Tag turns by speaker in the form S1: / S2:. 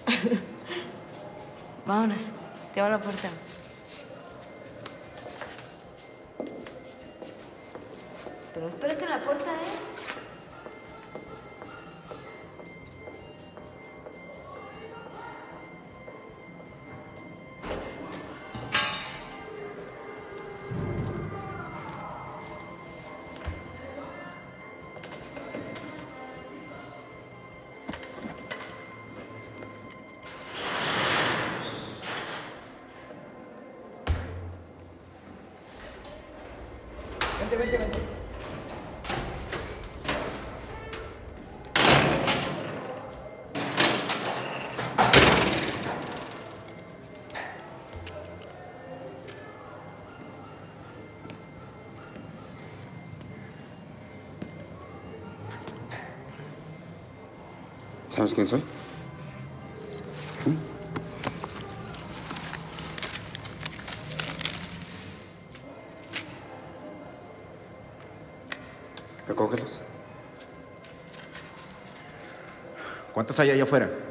S1: Vámonos, te abro la puerta. Pero espérate en la puerta, ¿eh?
S2: Vente.
S3: ¿Sabes quién soy? Recógelos.
S2: ¿Cuántos hay allá afuera?